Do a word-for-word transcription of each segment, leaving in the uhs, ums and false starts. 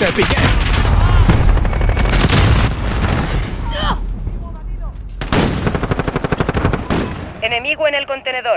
¡Te piqué! Enemigo en el contenedor.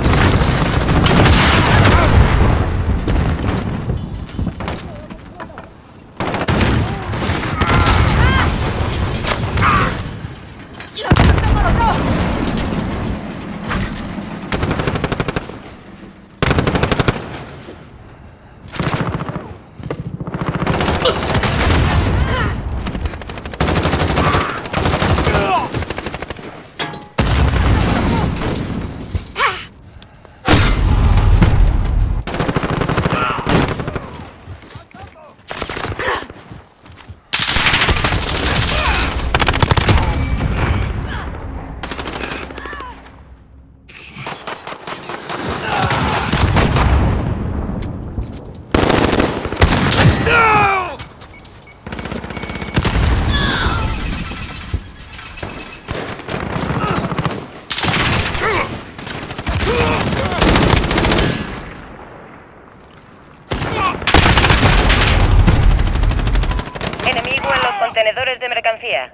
Enemigo en los contenedores de mercancía.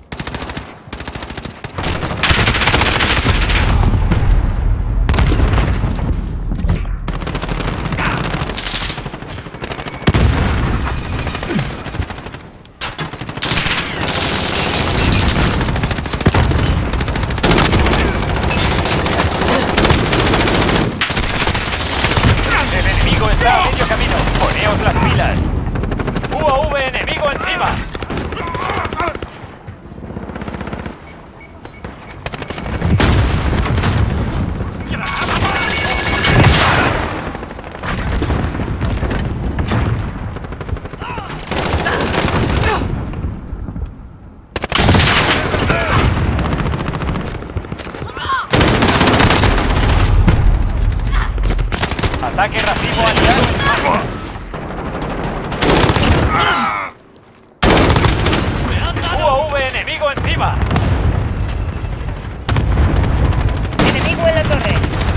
El enemigo está a medio camino. Poneos las pilas. U A V enemigo encima. Ataque racimo aliado en marcha. U A V enemigo encima. Enemigo en la torre.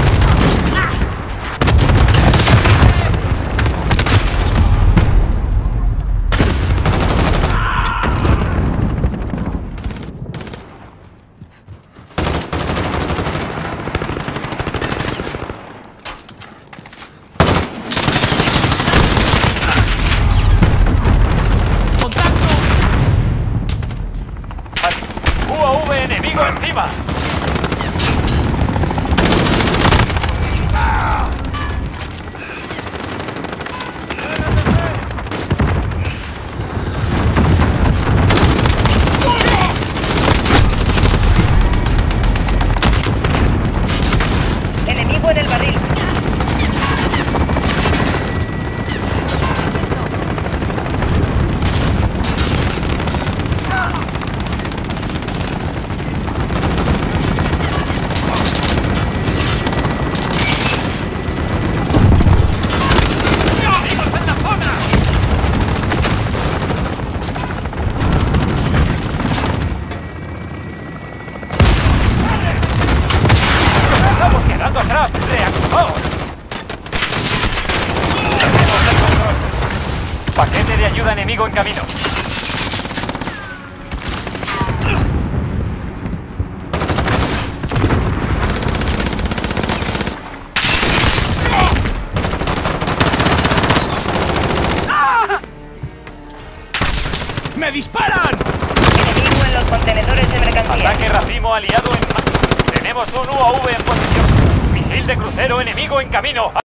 U A V enemigo encima. Enemigo en el barril. Estamos quedando atrás. Reactor. Tenemos el control. Paquete de ayuda enemigo en camino. ¡Me disparan! Enemigo en los contenedores de mercancía. Ataque racimo aliado en marcha. Tenemos un U A V en posición. Misil de crucero enemigo en camino.